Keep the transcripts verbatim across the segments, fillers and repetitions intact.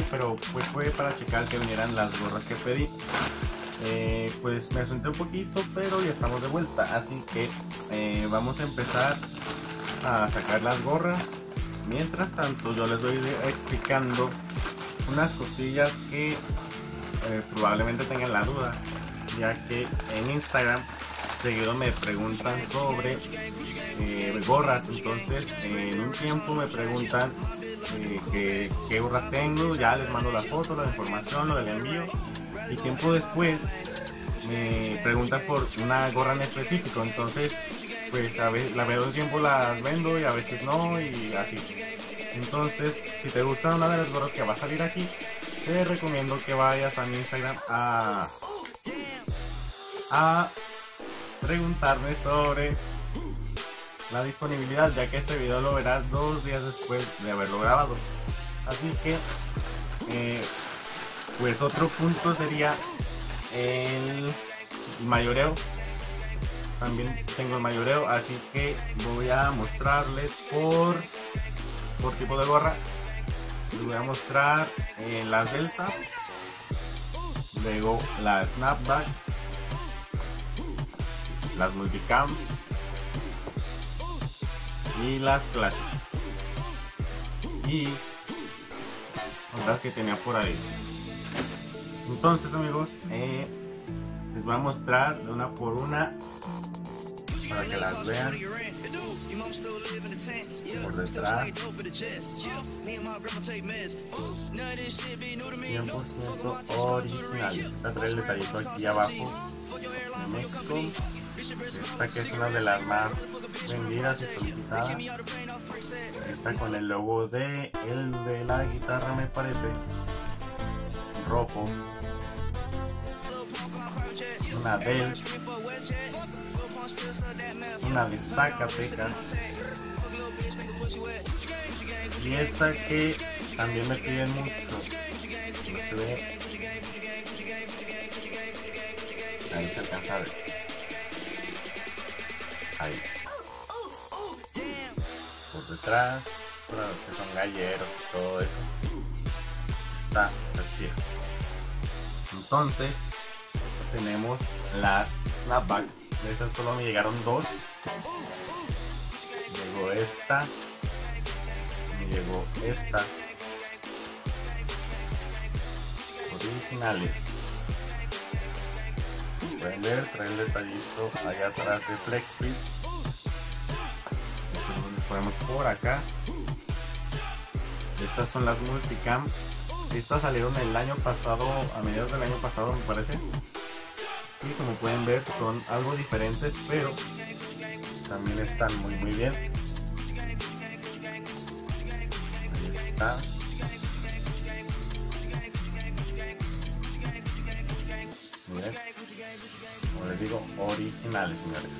pero pues fue para checar que vinieran las gorras que pedí. Eh, pues me asusté un poquito, pero ya estamos de vuelta, así que eh, vamos a empezar a sacar las gorras. Mientras tanto yo les voy explicando unas cosillas que eh, probablemente tengan la duda, ya que en Instagram seguidos me preguntan sobre eh, gorras. Entonces eh, en un tiempo me preguntan eh, que, qué gorras tengo, ya les mando la foto, la información, lo del envío, y tiempo después me preguntan por una gorra en específico. Entonces pues a veces la veo un tiempo, las vendo y a veces no, y así. Entonces si te gusta una de las gorras que va a salir aquí, te recomiendo que vayas a mi Instagram a, a preguntarme sobre la disponibilidad, ya que este video lo verás dos días después de haberlo grabado. Así que eh, pues otro punto sería el mayoreo. También tengo el mayoreo, así que voy a mostrarles por por tipo de gorra. Les voy a mostrar eh, las Delta, luego la Snapback, las Multicam y las clásicas, y otras que tenía por ahí. Entonces amigos, eh, les voy a mostrar de una por una para que las vean. Por detrás, cien por ciento original. Esta trae el detallito aquí abajo en México. Esta que es una de las más vendidas y solicitadas. Esta con el logo de el de la guitarra, me parece, rojo. Una Bell, una de Zacatecas, y esta que también me piden mucho, no se ve, ahí se alcanza a ver, ahí, por detrás, para los que son galleros y todo eso, está, está chida. Entonces tenemos las Snapback. De esas solo me llegaron dos. Llegó esta, me llegó esta, originales. Pueden ver, trae el detallito allá atrás de FlexFit. Entonces les ponemos por acá. Estas son las Multicam. Estas salieron el año pasado, a mediados del año pasado me parece. Y como pueden ver son algo diferentes, pero también están muy muy bien. Ahí está. Miren, como les digo, originales, señores.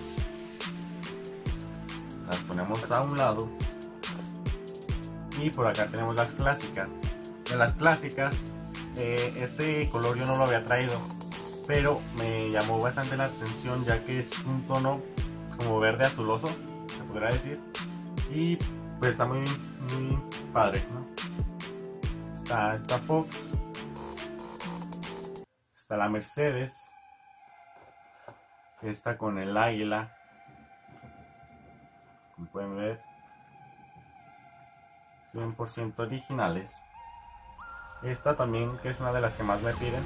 Las ponemos a un lado. Y por acá tenemos las clásicas. De las clásicas, eh, este color yo no lo había traído, pero me llamó bastante la atención, ya que es un tono como verde azuloso, se podría decir, y pues está muy, muy padre, ¿no? Está, está Fox, está la Mercedes, está con el águila, como pueden ver, cien por ciento originales. Esta también, que es una de las que más me piden.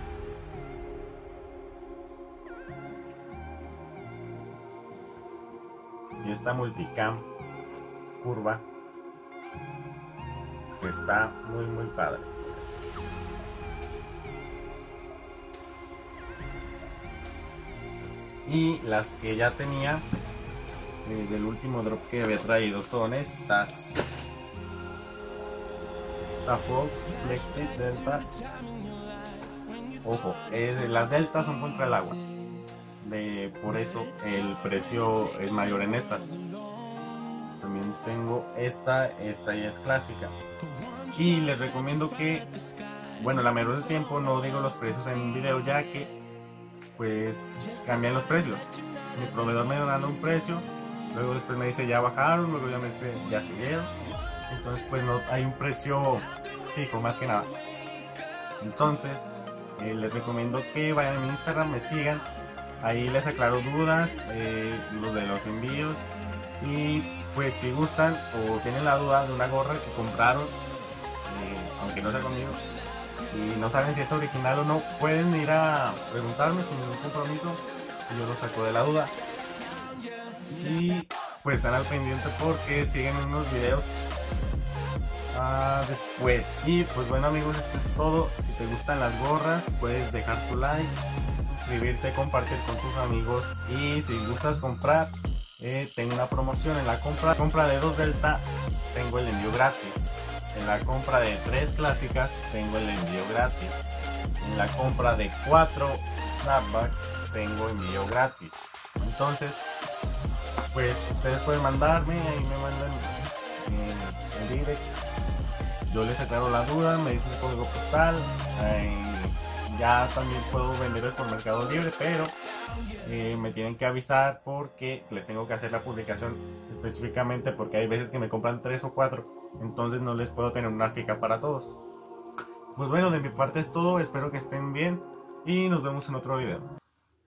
Y esta Multicam curva, que está muy muy padre. Y las que ya tenía eh, del último drop que había traído son estas. Esta Fox, FlexFit, Delta. Ojo, es, las Delta son contra el agua. De, por eso el precio es mayor en estas. También tengo esta, esta ya es clásica. Y les recomiendo que, bueno, la mayoría del tiempo no digo los precios en un video, ya que pues cambian los precios. Mi proveedor me da un precio, luego después me dice ya bajaron, luego ya me dice ya subieron. Entonces pues no hay un precio fijo, más que nada. Entonces eh, les recomiendo que vayan a mi Instagram, me sigan, ahí les aclaro dudas, eh, lo de los envíos, y pues si gustan o tienen la duda de una gorra que compraron, eh, aunque no sea conmigo, y no saben si es original o no, pueden ir a preguntarme sin ningún compromiso y yo los saco de la duda. Y pues están al pendiente porque siguen unos videos ah, después. Y pues bueno amigos, esto es todo. Si te gustan las gorras, puedes dejar tu like, suscribirte, compartir con tus amigos. Y si gustas comprar, eh, tengo una promoción. En la compra, compra de dos Delta tengo el envío gratis. En la compra de tres clásicas tengo el envío gratis. En la compra de cuatro Snapback tengo envío gratis. Entonces pues ustedes pueden mandarme, ahí me mandan en, en direct, yo les aclaro la duda, me dicen el código postal, eh, ya también puedo venderlos por Mercado Libre, pero eh, me tienen que avisar porque les tengo que hacer la publicación específicamente, porque hay veces que me compran tres o cuatro, entonces no les puedo tener una fija para todos. Pues bueno, de mi parte es todo, espero que estén bien y nos vemos en otro video.